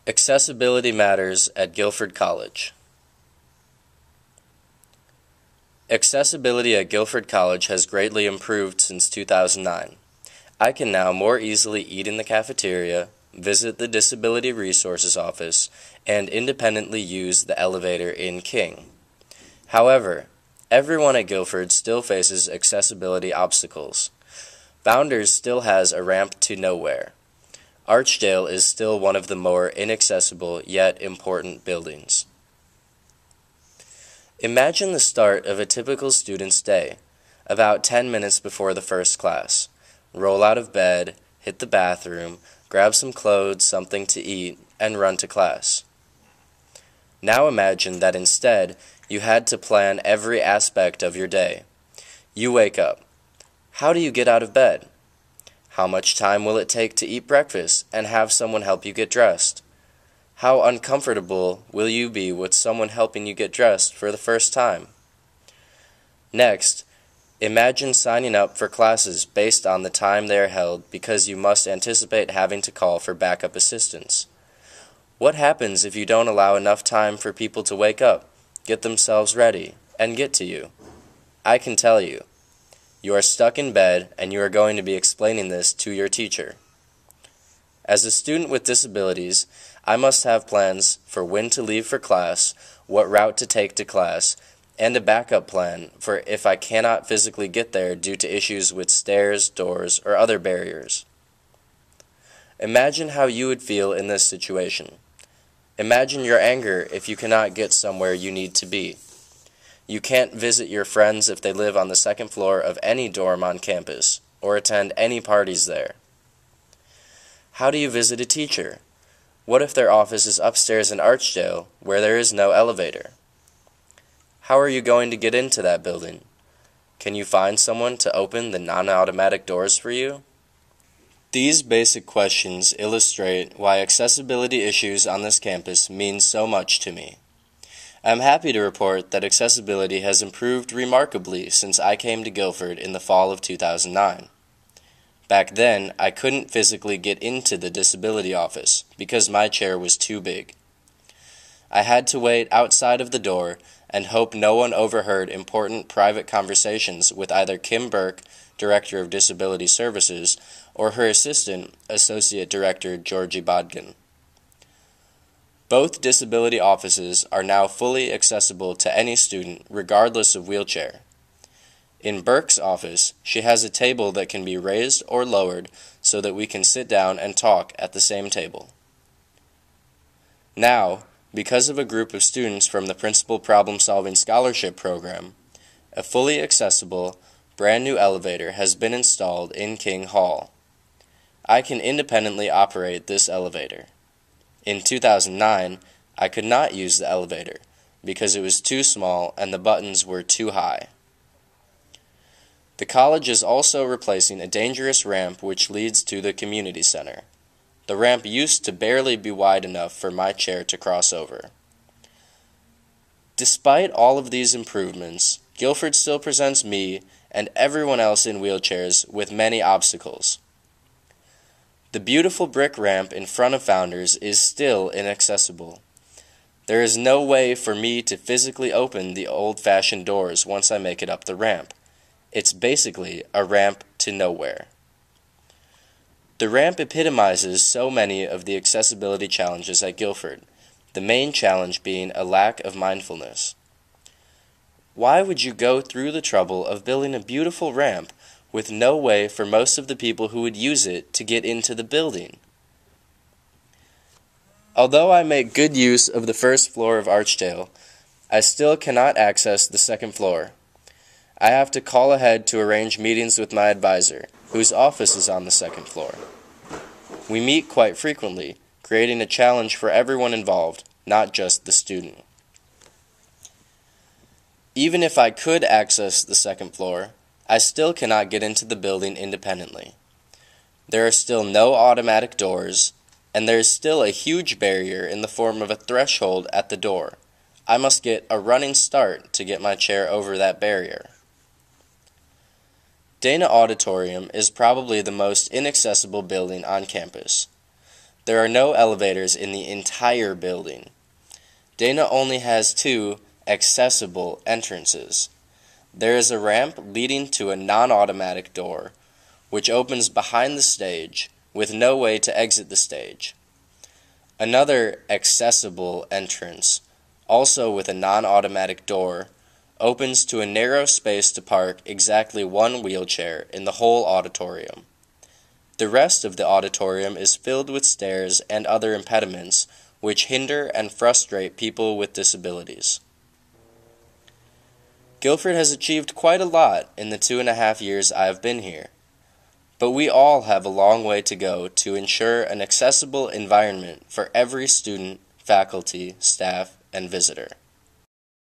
Accessibility matters at Guilford College. Accessibility at Guilford College has greatly improved since 2009. I can now more easily eat in the cafeteria, visit the Disability Resources Office, and independently use the elevator in King. However, everyone at Guilford still faces accessibility obstacles. Founders still has a ramp to nowhere. Archdale is still one of the more inaccessible yet important buildings. Imagine the start of a typical student's day, about 10 minutes before the first class. Roll out of bed, hit the bathroom, grab some clothes, something to eat, and run to class. Now imagine that instead you had to plan every aspect of your day. You wake up. How do you get out of bed? How much time will it take to eat breakfast and have someone help you get dressed? How uncomfortable will you be with someone helping you get dressed for the first time? Next, imagine signing up for classes based on the time they are held because you must anticipate having to call for backup assistance. What happens if you don't allow enough time for people to wake up, get themselves ready, and get to you? I can tell you. You are stuck in bed, and you are going to be explaining this to your teacher. As a student with disabilities, I must have plans for when to leave for class, what route to take to class, and a backup plan for if I cannot physically get there due to issues with stairs, doors, or other barriers. Imagine how you would feel in this situation. Imagine your anger if you cannot get somewhere you need to be. You can't visit your friends if they live on the second floor of any dorm on campus, or attend any parties there. How do you visit a teacher? What if their office is upstairs in Archdale, where there is no elevator? How are you going to get into that building? Can you find someone to open the non-automatic doors for you? These basic questions illustrate why accessibility issues on this campus mean so much to me. I am happy to report that accessibility has improved remarkably since I came to Guilford in the fall of 2009. Back then, I couldn't physically get into the disability office because my chair was too big. I had to wait outside of the door and hope no one overheard important private conversations with either Kim Burke, Director of Disability Services, or her assistant, Associate Director Georgie Bodkin. Both disability offices are now fully accessible to any student, regardless of wheelchair. In Burke's office, she has a table that can be raised or lowered so that we can sit down and talk at the same table. Now, because of a group of students from the Principal Problem-Solving Scholarship Program, a fully accessible, brand new elevator has been installed in King Hall. I can independently operate this elevator. In 2009, I could not use the elevator because it was too small and the buttons were too high. The college is also replacing a dangerous ramp which leads to the community center. The ramp used to barely be wide enough for my chair to cross over. Despite all of these improvements, Guilford still presents me and everyone else in wheelchairs with many obstacles. The beautiful brick ramp in front of Founders is still inaccessible. There is no way for me to physically open the old-fashioned doors once I make it up the ramp. It's basically a ramp to nowhere. The ramp epitomizes so many of the accessibility challenges at Guilford, the main challenge being a lack of mindfulness. Why would you go through the trouble of building a beautiful ramp with no way for most of the people who would use it to get into the building? Although I make good use of the first floor of Archdale, I still cannot access the second floor. I have to call ahead to arrange meetings with my advisor, whose office is on the second floor. We meet quite frequently, creating a challenge for everyone involved, not just the student. Even if I could access the second floor, I still cannot get into the building independently. There are still no automatic doors, and there is still a huge barrier in the form of a threshold at the door. I must get a running start to get my chair over that barrier. Dana Auditorium is probably the most inaccessible building on campus. There are no elevators in the entire building. Dana only has 2 accessible entrances. There is a ramp leading to a non-automatic door, which opens behind the stage, with no way to exit the stage. Another accessible entrance, also with a non-automatic door, opens to a narrow space to park exactly 1 wheelchair in the whole auditorium. The rest of the auditorium is filled with stairs and other impediments which hinder and frustrate people with disabilities. Guilford has achieved quite a lot in the 2.5 years I have been here, but we all have a long way to go to ensure an accessible environment for every student, faculty, staff, and visitor.